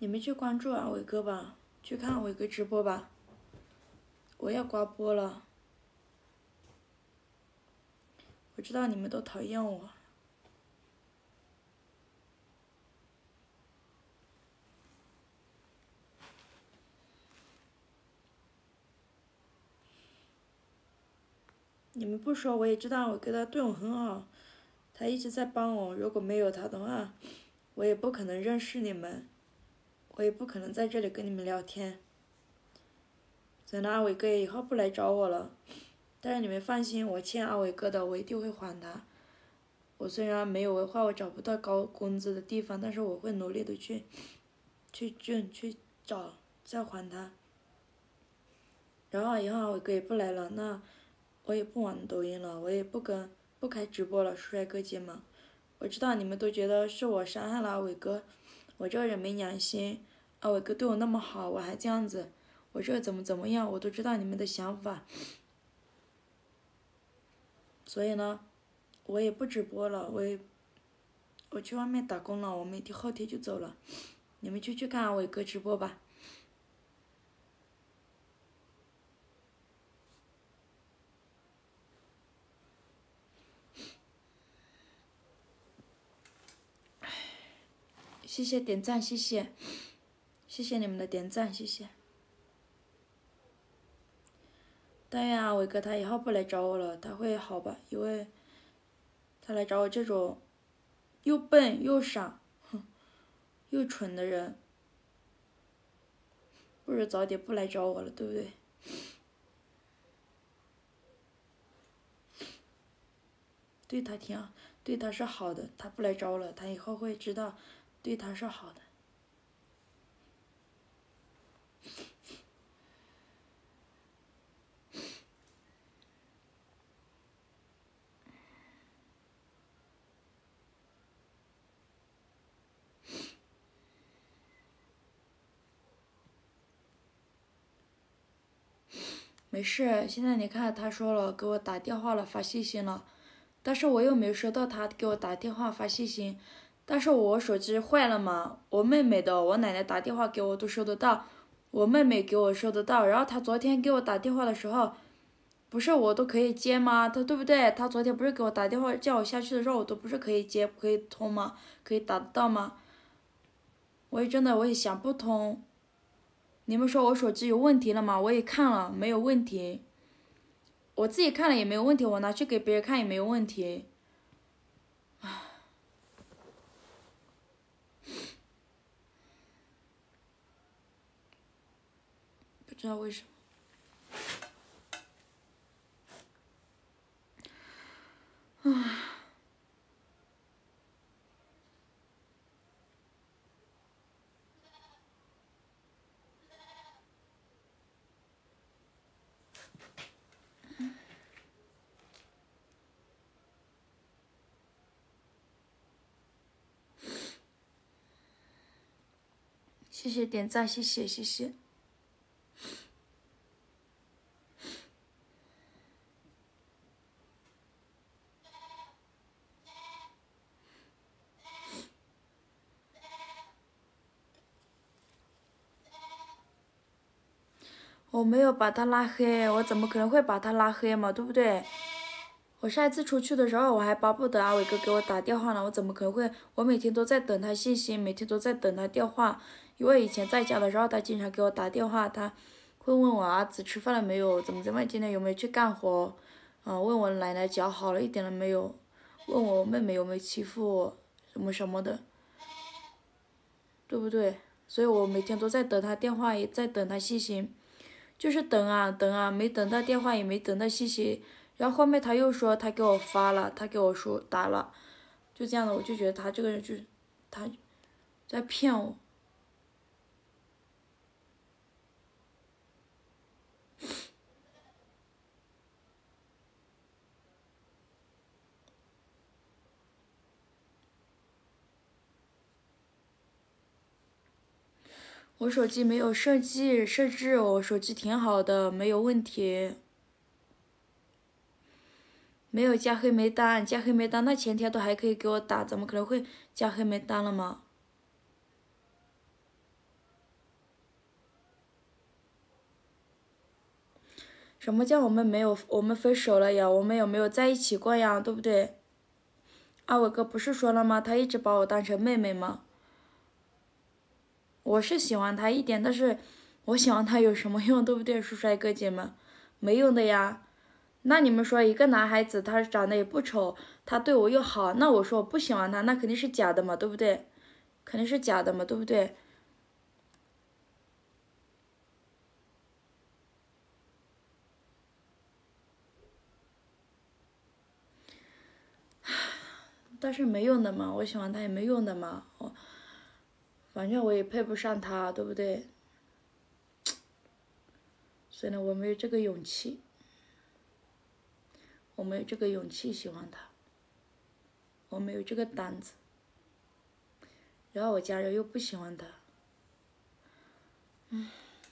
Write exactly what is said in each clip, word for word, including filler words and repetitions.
你们去关注阿伟哥吧，去看阿伟哥直播吧。我要挂播了，我知道你们都讨厌我。你们不说我也知道，我哥他对我很好，他一直在帮我。如果没有他的话，我也不可能认识你们，我也不可能在这里跟你们聊天。真的，阿伟哥以后不来找我了，但是你们放心，我欠阿伟哥的，我一定会还他。我虽然没有文化，我找不到高工资的地方，但是我会努力的去，去挣，去找，再还他。然后以后阿伟哥也不来了，那我也不玩抖音了，我也不跟不开直播了，帅哥姐们。我知道你们都觉得是我伤害了阿伟哥，我这个人没良心，阿伟哥对我那么好，我还这样子，我这个怎么怎么样，我都知道你们的想法。所以呢，我也不直播了，我也我去外面打工了，我明天后天就走了，你们就去看阿伟哥直播吧。谢谢点赞，谢谢，谢谢你们的点赞，谢谢。但愿阿伟哥他以后不来找我了，他会好吧？因为他来找我这种又笨又傻、哼又蠢的人，不如早点不来找我了，对不对？对他挺好，对他是好的，他不来找我了，他以后会知道，对他是好的。没事，现在你看他说了，给我打电话了，发信息了，但是我又没有收到他给我打电话发信息，但是我手机坏了嘛，我妹妹的，我奶奶打电话给我都收得到，我妹妹给我收得到，然后他昨天给我打电话的时候，不是我都可以接吗？他对不对？他昨天不是给我打电话叫我下去的时候，我都不是可以接可以通吗？可以打得到吗？我也真的我也想不通。你们说我手机有问题了吗？我也看了，没有问题。我自己看了也没有问题，我拿去给别人看也没有问题。不知道为什么。唉。谢谢点赞，谢谢谢谢。我没有把他拉黑，我怎么可能会把他拉黑嘛，对不对？我上一次出去的时候，我还巴不得阿伟哥给我打电话呢，我怎么可能会？我每天都在等他信息，每天都在等他电话，因为以前在家的时候，他经常给我打电话，他会问我儿子吃饭了没有，怎么怎么，今天有没有去干活，嗯，问我奶奶脚好了一点了没有，问我妹妹有没有欺负我，什么什么的，对不对？所以我每天都在等他电话，也在等他信息。就是等啊等啊，没等到电话，也没等到信息，然后后面他又说他给我发了，他给我说打了，就这样的，我就觉得他这个人就是他在骗我。我手机没有设计设置，我手机挺好的，没有问题。没有加黑名单，加黑名单，那前天都还可以给我打，怎么可能会加黑名单了吗？ 什么叫我们没有我们分手了呀？我们有没有在一起过呀？对不对？阿伟哥不是说了吗？他一直把我当成妹妹吗？我是喜欢他一点，但是我喜欢他有什么用？对不对，帅哥姐们？没用的呀。那你们说一个男孩子他长得也不丑，他对我又好，那我说我不喜欢他，那肯定是假的嘛，对不对？肯定是假的嘛，对不对？但是没用的嘛，我喜欢他也没用的嘛，我反正我也配不上他，对不对？所以呢，我没有这个勇气，我没有这个勇气喜欢他，我没有这个胆子。然后我家人又不喜欢他，嗯。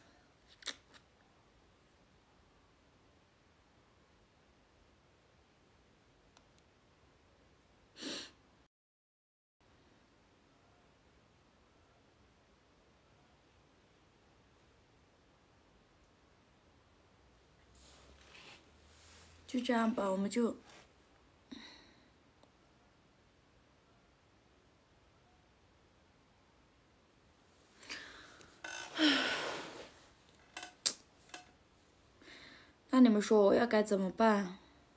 就这样吧，我们就。那你们说我要该怎么办？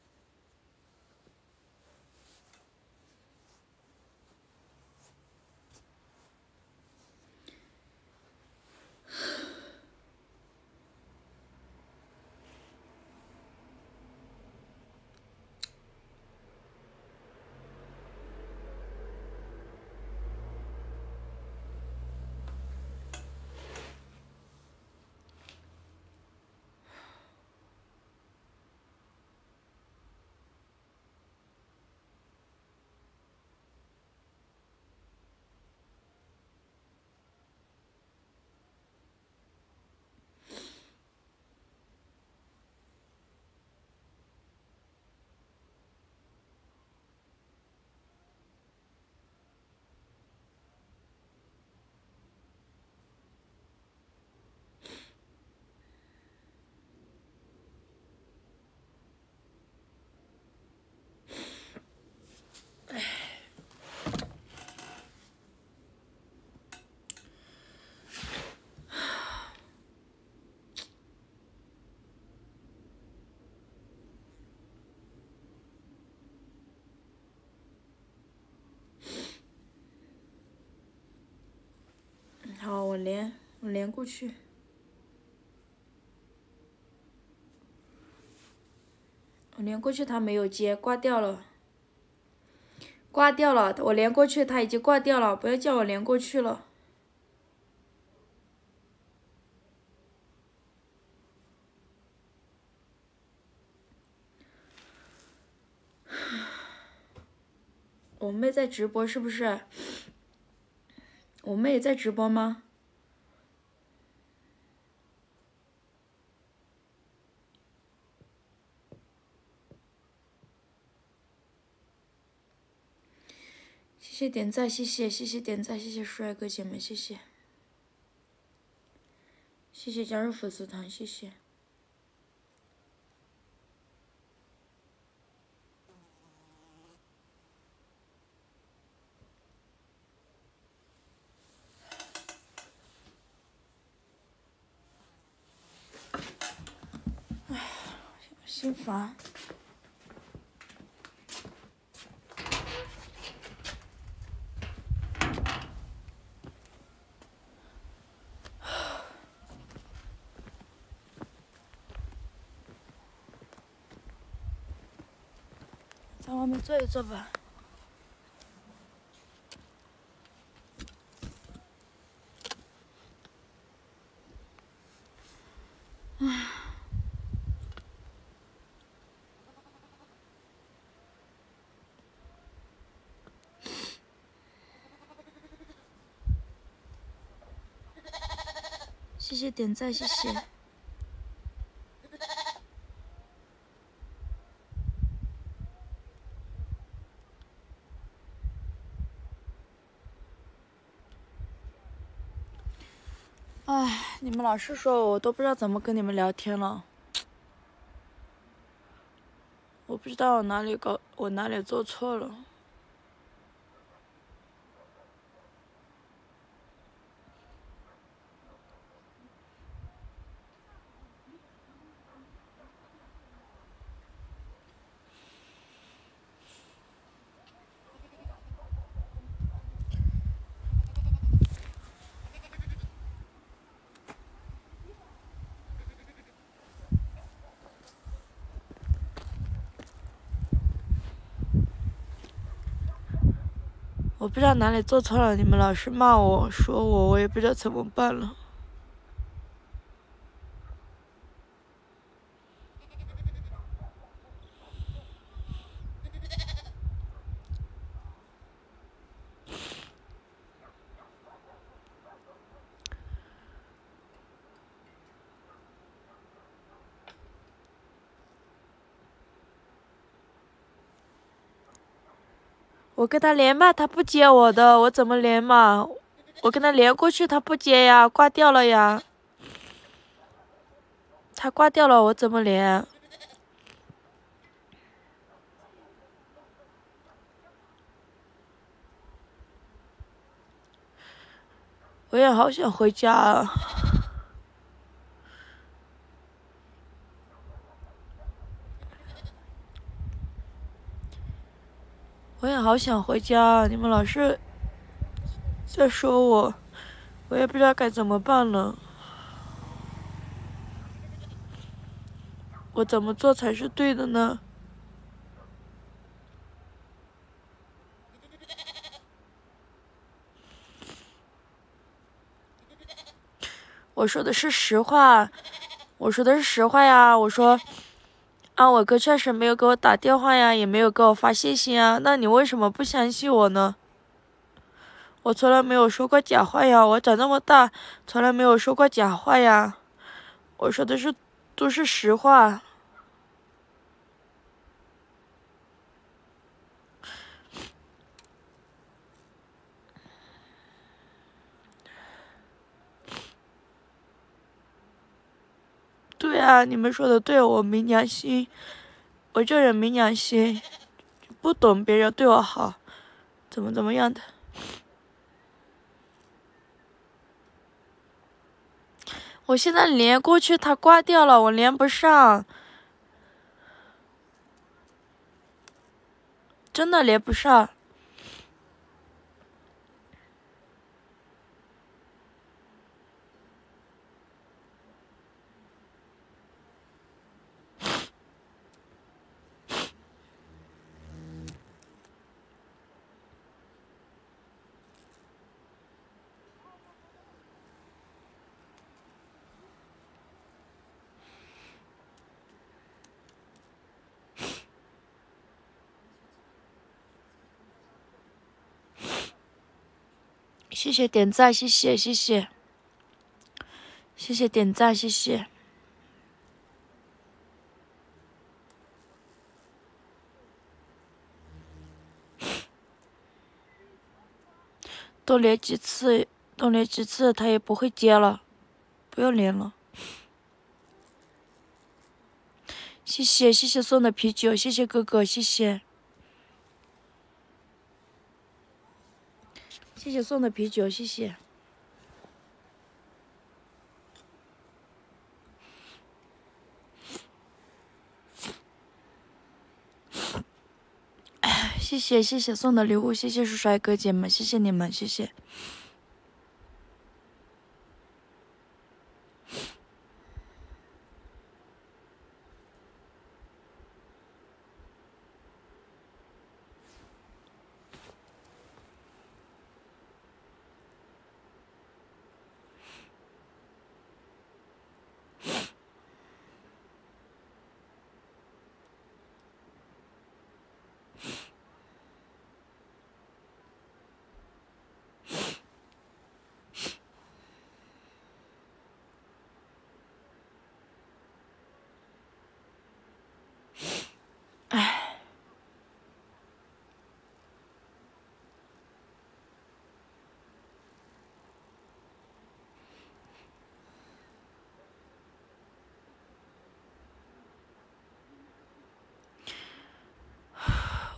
好，我连我连过去，我连过去他没有接，挂掉了，挂掉了，我连过去他已经挂掉了，不要叫我连过去了。我妹在直播是不是？我妹在直播吗？谢谢点赞，谢谢谢谢点赞，谢谢帅哥姐们，谢谢，谢谢加入粉丝团，谢谢。唉，心烦。在外面坐一坐吧。唉。谢谢点赞，谢谢。唉，你们老是说我，我都不知道怎么跟你们聊天了。 不知道我哪里搞，我哪里做错了。我不知道哪里做错了，你们老是骂我说我，我也不知道怎么办了。我跟他连麦，他不接我的，我怎么连嘛？我跟他连过去，他不接呀，挂掉了呀。他挂掉了，我怎么连？我也好想回家啊！我也好想回家啊！你们老是在说我，我也不知道该怎么办了。我怎么做才是对的呢？我说的是实话，我说的是实话呀。我说，啊，我哥确实没有给我打电话呀，也没有给我发信息啊。那你为什么不相信我呢？我从来没有说过假话呀，我长这么大从来没有说过假话呀。我说的是都是实话。对啊，你们说的对，我没良心，我这人没良心，不懂别人对我好，怎么怎么样的。我现在连过去，他挂掉了，我连不上，真的连不上。谢谢点赞，谢谢谢谢，谢谢点赞，谢谢。多连几次，多连几次，他也不会接了，不用连了。谢谢谢谢送的啤酒，谢谢哥哥，谢谢。谢谢送的啤酒，谢谢。谢谢谢谢送的礼物，谢谢是帅哥姐们，谢谢你们，谢谢。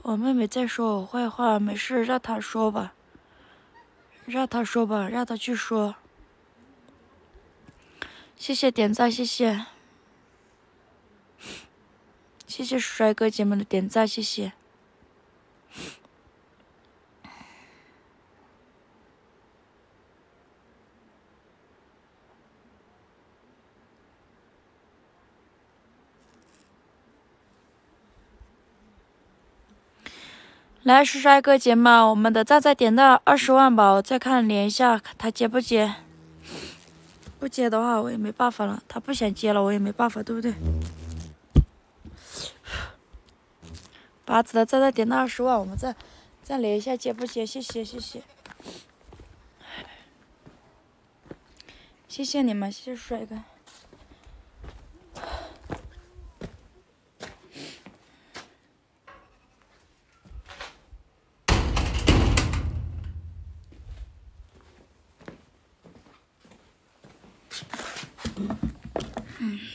我妹妹在说我坏话，没事，让她说吧，让她说吧，让她去说。谢谢点赞，谢谢，谢谢帅哥姐们的点赞，谢谢。来，是帅哥姐们，我们的赞赞点到二十万吧，我再看连一下他接不接。不接的话，我也没办法了。他不想接了，我也没办法，对不对？八子的赞赞点到二十万，我们再再连一下接不接？谢谢谢谢，谢谢你们，谢谢帅哥。嗯，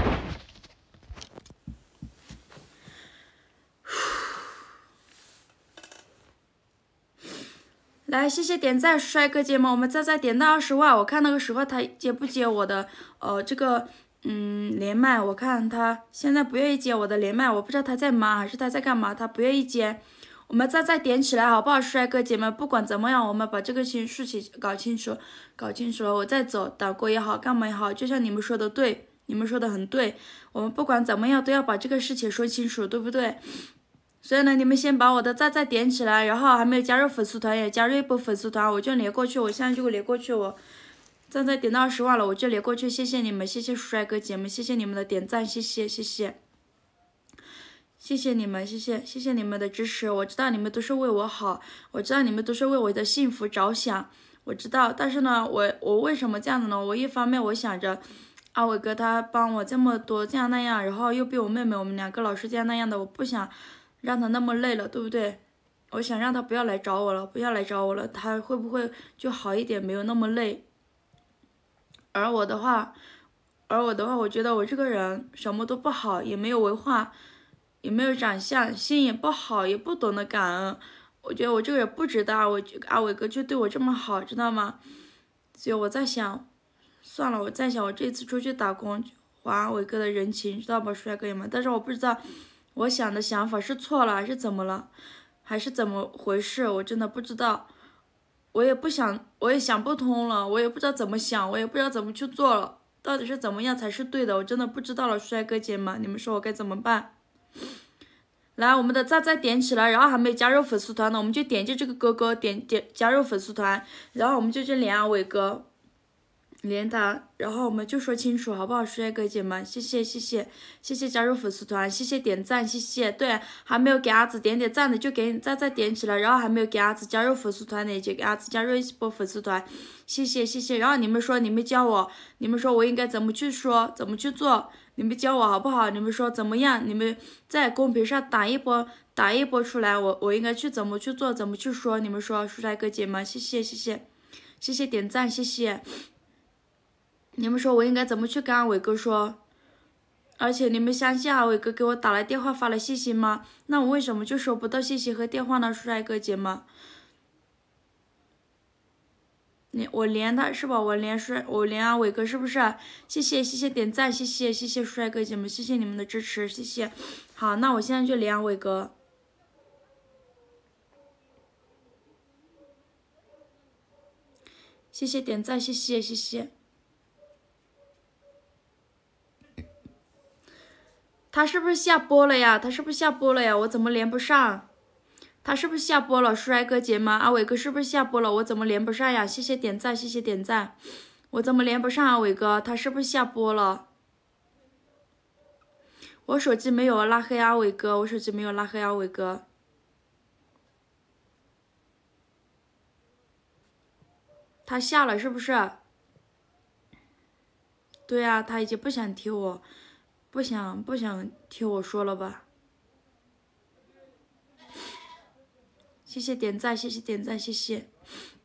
来，谢谢点赞，帅哥姐们，我们再再点到二十万，我看那个时候他接不接我的呃这个嗯连麦，我看他现在不愿意接我的连麦，我不知道他在忙还是他在干嘛，他不愿意接。我们再再点起来好不好，帅哥姐们？不管怎么样，我们把这个事事情搞清楚，搞清楚了，我再走，打过也好，干嘛也好，就像你们说的对，你们说的很对，我们不管怎么样都要把这个事情说清楚，对不对？所以呢，你们先把我的赞赞点起来，然后还没有加入粉丝团也加入一波粉丝团，我就连过去，我现在就连过去，我赞赞点到二十万了，我就连过去，谢谢你们，谢谢帅哥姐们，谢谢你们的点赞，谢谢谢谢。谢谢你们，谢谢谢谢你们的支持，我知道你们都是为我好，我知道你们都是为我的幸福着想，我知道，但是呢，我我为什么这样子呢？我一方面我想着，阿伟哥他帮我这么多这样那样，然后又比我妹妹我们两个老是这样那样的，我不想让他那么累了，对不对？我想让他不要来找我了，不要来找我了，他会不会就好一点，没有那么累？而我的话，而我的话，我觉得我这个人什么都不好，也没有文化。也没有长相，心也不好，也不懂得感恩。我觉得我这个人不值得阿伟阿伟哥就对我这么好，知道吗？所以我在想，算了，我在想我这次出去打工还阿伟哥的人情，知道吧，帅哥们？但是我不知道，我想的想法是错了还是怎么了，还是怎么回事？我真的不知道，我也不想，我也想不通了，我也不知道怎么想，我也不知道怎么去做了，到底是怎么样才是对的？我真的不知道了，帅哥姐们，你们说我该怎么办？来，我们的赞赞点起来，然后还没有加入粉丝团呢，我们就点击这个哥哥点点加入粉丝团，然后我们就去连阿伟哥，连他，然后我们就说清楚好不好，帅哥姐们？谢谢谢谢谢谢加入粉丝团，谢谢点赞，谢谢。对，还没有给阿紫点点赞的就给赞赞点起来，然后还没有给阿紫加入粉丝团的就给阿紫加入一波粉丝团，谢谢谢谢。然后你们说你们教我，你们说我应该怎么去说，怎么去做？你们教我好不好？你们说怎么样？你们在公屏上打一波，打一波出来，我我应该去怎么去做，怎么去说？你们说，帅哥姐们，谢谢谢谢，谢谢点赞，谢谢。你们说我应该怎么去跟阿伟哥说？而且你们相信阿伟哥给我打了电话发了信息吗？那我为什么就收不到信息和电话呢，帅哥姐们？你我连他是吧？我连帅，我连阿伟哥是不是？谢谢谢谢点赞，谢谢谢谢帅哥姐们，谢谢你们的支持，谢谢。好，那我现在就连阿伟哥。谢谢点赞，谢谢谢谢。他是不是下播了呀？他是不是下播了呀？我怎么连不上？他是不是下播了？帅哥姐们，阿伟哥是不是下播了？我怎么连不上呀？谢谢点赞，谢谢点赞。我怎么连不上阿伟哥？他是不是下播了？我手机没有拉黑阿伟哥，我手机没有拉黑阿伟哥。他下了是不是？对啊，他已经不想听我，不想不想听我说了吧？谢谢点赞，谢谢点赞，谢谢。